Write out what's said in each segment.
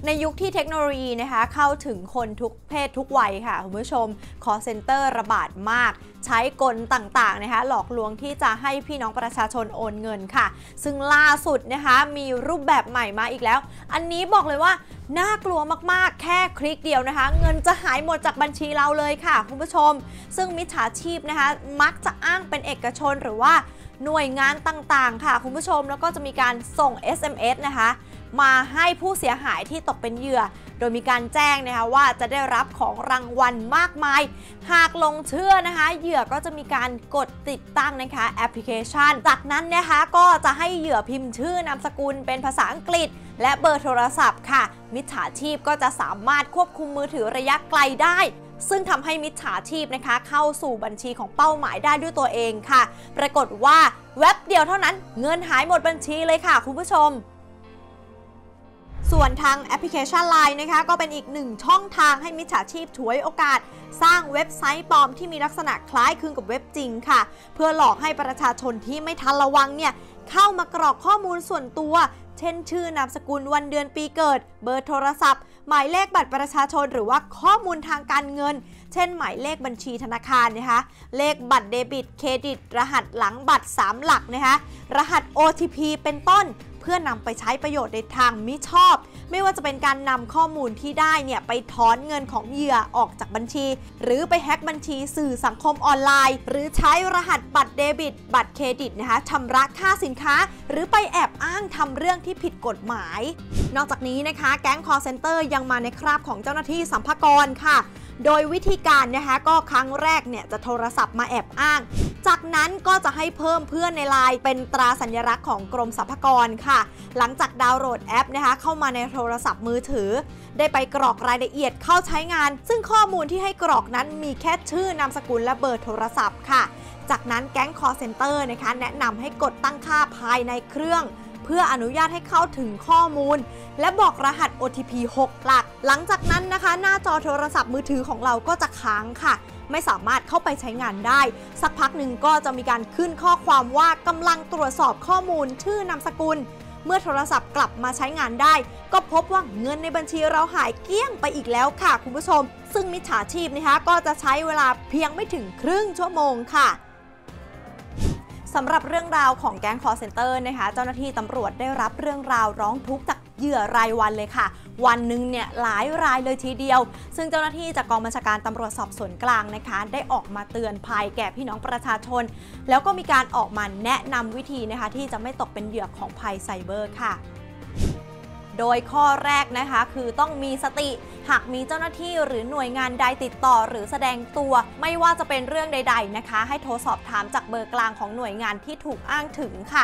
ในยุคที่เทคโนโลยีนะคะเข้าถึงคนทุกเพศทุกวัยค่ะคุณผู้ชม call center ระบาดมากใช้กลต่างๆนะคะหลอกลวงที่จะให้พี่น้องประชาชนโอนเงินค่ะซึ่งล่าสุดนะคะมีรูปแบบใหม่มาอีกแล้วอันนี้บอกเลยว่าน่ากลัวมากๆแค่คลิกเดียวนะคะเงินจะหายหมดจากบัญชีเราเลยค่ะคุณผู้ชมซึ่งมิจฉาชีพนะคะมักจะอ้างเป็นเอกชนหรือว่าหน่วยงานต่างๆค่ะคุณผู้ชมแล้วก็จะมีการส่ง SMS นะคะมาให้ผู้เสียหายที่ตกเป็นเหยื่อโดยมีการแจ้งนะคะว่าจะได้รับของรางวัลมากมายหากลงเชื่อนะคะเหยื่อก็จะมีการกดติดตั้งนะคะแอปพลิเคชันจากนั้นนะคะก็จะให้เหยื่อพิมพ์ชื่อนามสกุลเป็นภาษาอังกฤษและเบอร์โทรศัพท์ค่ะมิจฉาชีพก็จะสามารถควบคุมมือถือระยะไกลได้ซึ่งทำให้มิจฉาชีพนะคะเข้าสู่บัญชีของเป้าหมายได้ด้วยตัวเองค่ะปรากฏว่าเว็บเดียวเท่านั้นเงินหายหมดบัญชีเลยค่ะคุณผู้ชมส่วนทางแอปพลิเคชัน LINE นะคะก็เป็นอีกหนึ่งช่องทางให้มิจฉาชีพฉวยโอกาสสร้างเว็บไซต์ปลอมที่มีลักษณะคล้ายคลึงกับเว็บจริงค่ะเพื่อหลอกให้ประชาชนที่ไม่ทันระวังเนี่ยเข้ามากรอกข้อมูลส่วนตัวเช่นชื่อนามสกุลวันเดือนปีเกิดเบอร์โทรศัพท์หมายเลขบัตรประชาชนหรือว่าข้อมูลทางการเงินเช่นหมายเลขบัญชีธนาคารนะคะเลขบัตรเดบิตเครดิตรหัสหลังบัตร3หลักนะคะรหัส OTP เป็นต้นเพื่อนำไปใช้ประโยชน์ในทางมิชอบไม่ว่าจะเป็นการนำข้อมูลที่ได้เนี่ยไปถอนเงินของเหยื่อออกจากบัญชีหรือไปแฮ็กบัญชีสื่อสังคมออนไลน์หรือใช้รหัสบัตรเดบิตบัตรเครดิตนะคะชำระค่าสินค้าหรือไปแอบอ้างทำเรื่องที่ผิดกฎหมายนอกจากนี้นะคะแก๊ง call center ยังมาในคราบของเจ้าหน้าที่สรรพากรค่ะโดยวิธีการนะคะก็ครั้งแรกเนี่ยจะโทรศัพท์มาแอบอ้างจากนั้นก็จะให้เพิ่มเพื่อนในไลน์เป็นตราสัญลักษณ์ของกรมสรรพากรค่ะหลังจากดาวน์โหลดแอปนะคะเข้ามาในโทรศัพท์มือถือได้ไปกรอกรายละเอียดเข้าใช้งานซึ่งข้อมูลที่ให้กรอกนั้นมีแค่ชื่อนามสกุลและเบอร์โทรศัพท์ค่ะจากนั้นแก๊ง call center นะคะแนะนำให้กดตั้งค่าภายในเครื่องเพื่ออนุญาตให้เข้าถึงข้อมูลและบอกรหัส OTP 6 หลักหลังจากนั้นนะคะหน้าจอโทรศัพท์มือถือของเราก็จะค้างค่ะไม่สามารถเข้าไปใช้งานได้สักพักหนึ่งก็จะมีการขึ้นข้อความว่ากำลังตรวจสอบข้อมูลชื่อนามสกุลเมื่อโทรศัพท์กลับมาใช้งานได้ก็พบว่าเงินในบัญชีเราหายเกลี้ยงไปอีกแล้วค่ะคุณผู้ชมซึ่งมิจฉาชีพนะคะก็จะใช้เวลาเพียงไม่ถึงครึ่งชั่วโมงค่ะสำหรับเรื่องราวของแก๊ง call center นะคะเจ้าหน้าที่ตำรวจได้รับเรื่องราวร้องทุกข์จากเหยื่อรายวันเลยค่ะวันหนึ่งเนี่ยหลายรายเลยทีเดียวซึ่งเจ้าหน้าที่จากกองบัญชาการตำรวจสอบสวนกลางนะคะได้ออกมาเตือนภัยแก่พี่น้องประชาชนแล้วก็มีการออกมาแนะนำวิธีนะคะที่จะไม่ตกเป็นเหยื่อของภัยไซเบอร์ค่ะโดยข้อแรกนะคะคือต้องมีสติหากมีเจ้าหน้าที่หรือหน่วยงานใดติดต่อหรือแสดงตัวไม่ว่าจะเป็นเรื่องใดๆนะคะให้โทรสอบถามจากเบอร์กลางของหน่วยงานที่ถูกอ้างถึงค่ะ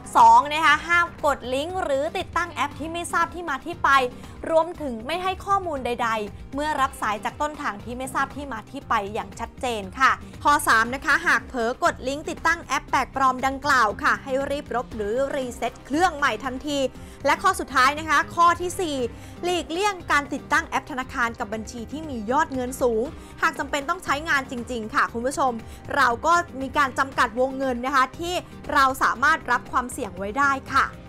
2นะคะห้ามกดลิงก์หรือติดตั้งแอปที่ไม่ทราบที่มาที่ไปรวมถึงไม่ให้ข้อมูลใดๆเมื่อรับสายจากต้นทางที่ไม่ทราบที่มาที่ไปอย่างชัดเจนค่ะข้อ3นะคะหากเผลอกดลิงก์ติดตั้งแอปแปลกปลอมดังกล่าวค่ะให้รีบลบหรือรีเซ็ตเครื่องใหม่ทันทีและข้อสุดท้ายนะคะข้อที่4หลีกเลี่ยงการติดตั้งแอปธนาคารกับบัญชีที่มียอดเงินสูงหากจำเป็นต้องใช้งานจริงๆค่ะคุณผู้ชมเราก็มีการจำกัดวงเงินนะคะที่เราสามารถรับความเสี่ยงไว้ได้ค่ะ